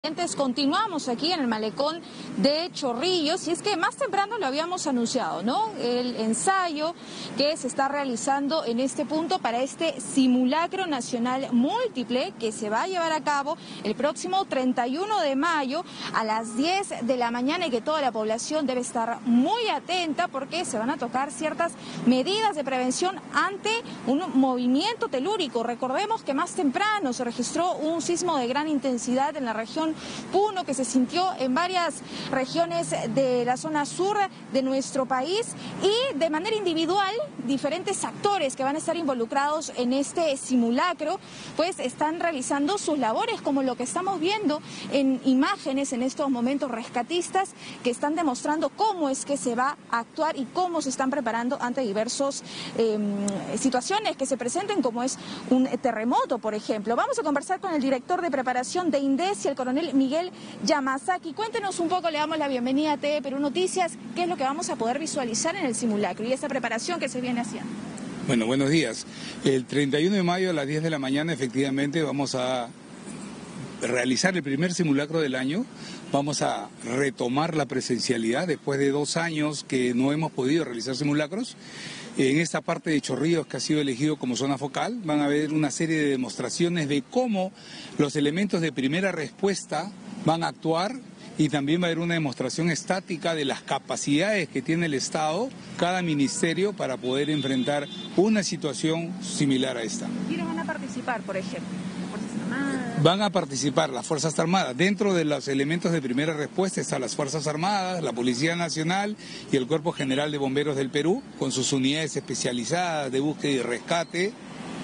Continuamos aquí en el malecón de Chorrillos y es que más temprano lo habíamos anunciado, ¿no? El ensayo que se está realizando en este punto para este simulacro nacional múltiple que se va a llevar a cabo el próximo 31 de mayo a las 10 de la mañana y que toda la población debe estar muy atenta porque se van a tocar ciertas medidas de prevención ante un movimiento telúrico. Recordemos que más temprano se registró un sismo de gran intensidad en la región Puno que se sintió en varias regiones de la zona sur de nuestro país y de manera individual diferentes actores que van a estar involucrados en este simulacro pues están realizando sus labores, como lo que estamos viendo en imágenes en estos momentos, rescatistas que están demostrando cómo es que se va a actuar y cómo se están preparando ante diversas situaciones que se presenten, como es un terremoto, por ejemplo. Vamos a conversar con el director de preparación de INDECI, el coronel Miguel Yamasaki. Cuéntenos un poco, le damos la bienvenida a TV Perú Noticias, qué es lo que vamos a poder visualizar en el simulacro y esta preparación que se viene haciendo. Bueno, buenos días. El 31 de mayo a las 10 de la mañana efectivamente vamos a realizar el primer simulacro del año. Vamos a retomar la presencialidad después de 2 años que no hemos podido realizar simulacros. En esta parte de Chorrillos, que ha sido elegido como zona focal, van a haber una serie de demostraciones de cómo los elementos de primera respuesta van a actuar y también va a haber una demostración estática de las capacidades que tiene el Estado, cada ministerio, para poder enfrentar una situación similar a esta. ¿Quiénes van a participar, por ejemplo? Van a participar las Fuerzas Armadas. Dentro de los elementos de primera respuesta están las Fuerzas Armadas, la Policía Nacional y el Cuerpo General de Bomberos del Perú, con sus unidades especializadas de búsqueda y rescate.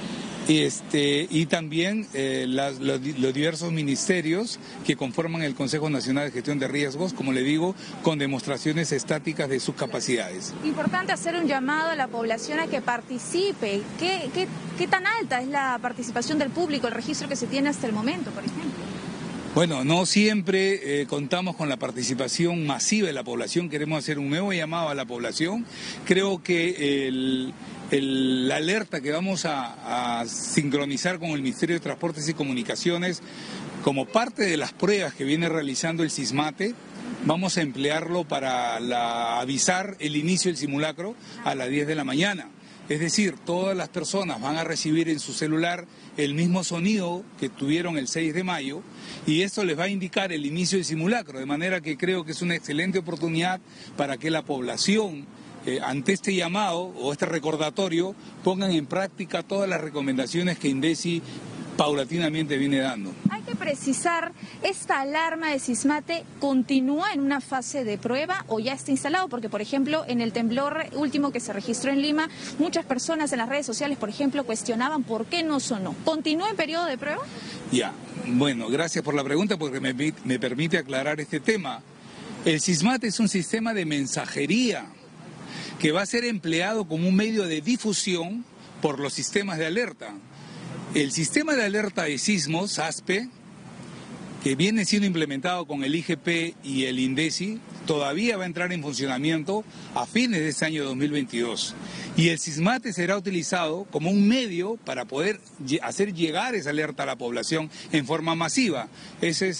Y también los diversos ministerios que conforman el Consejo Nacional de Gestión de Riesgos, como le digo, con demostraciones estáticas de sus capacidades. Importante hacer un llamado a la población a que participe. ¿Qué tan alta es la participación del público, el registro que se tiene hasta el momento, por ejemplo? Bueno, no siempre contamos con la participación masiva de la población. Queremos hacer un nuevo llamado a la población. Creo que la alerta que vamos a sincronizar con el Ministerio de Transportes y Comunicaciones, como parte de las pruebas que viene realizando el SISMATE, vamos a emplearlo para avisar el inicio del simulacro a las 10 de la mañana. Es decir, todas las personas van a recibir en su celular el mismo sonido que tuvieron el 6 de mayo y esto les va a indicar el inicio del simulacro, de manera que creo que es una excelente oportunidad para que la población, ante este llamado o este recordatorio, pongan en práctica todas las recomendaciones que INDECI paulatinamente viene dando. Hay que precisar, ¿esta alarma de SISMATE continúa en una fase de prueba o ya está instalado? Porque, por ejemplo, en el temblor último que se registró en Lima, muchas personas en las redes sociales, por ejemplo, cuestionaban por qué no sonó. ¿Continúa en periodo de prueba? Ya, bueno, gracias por la pregunta porque me permite aclarar este tema. El SISMATE es un sistema de mensajería que va a ser empleado como un medio de difusión por los sistemas de alerta. El sistema de alerta de sismos, SASPE, que viene siendo implementado con el IGP y el INDECI, todavía va a entrar en funcionamiento a fines de este año 2022. Y el SISMATE será utilizado como un medio para poder hacer llegar esa alerta a la población en forma masiva. Esa es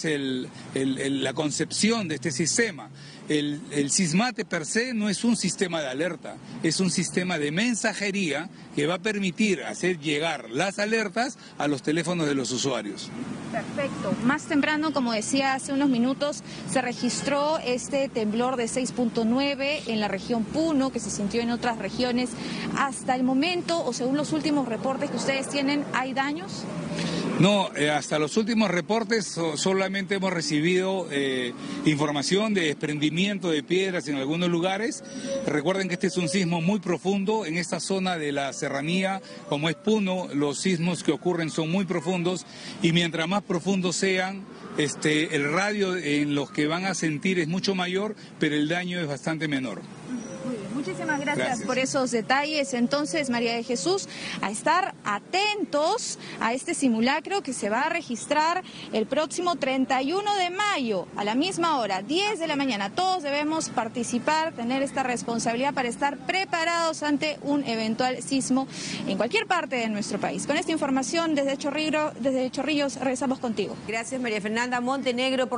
la concepción de este sistema. El SISMATE per se no es un sistema de alerta, es un sistema de mensajería que va a permitir hacer llegar las alertas a los teléfonos de los usuarios. Perfecto. Más temprano, como decía hace unos minutos, se registró este temblor de 6.9 en la región Puno, que se sintió en otras regiones. Hasta el momento, o según los últimos reportes que ustedes tienen, ¿hay daños? No, hasta los últimos reportes solamente hemos recibido información de desprendimiento de piedras en algunos lugares. Recuerden que este es un sismo muy profundo. En esta zona de la serranía, como es Puno, los sismos que ocurren son muy profundos y mientras más profundos sean, el radio en los que van a sentir es mucho mayor, pero el daño es bastante menor. Muy bien, muchas Muchísimas gracias por esos detalles. Entonces, María de Jesús, a estar atentos a este simulacro que se va a registrar el próximo 31 de mayo, a la misma hora, 10 de la mañana. Todos debemos participar, tener esta responsabilidad para estar preparados ante un eventual sismo en cualquier parte de nuestro país. Con esta información desde Chorrillos regresamos contigo. Gracias, María Fernanda Montenegro.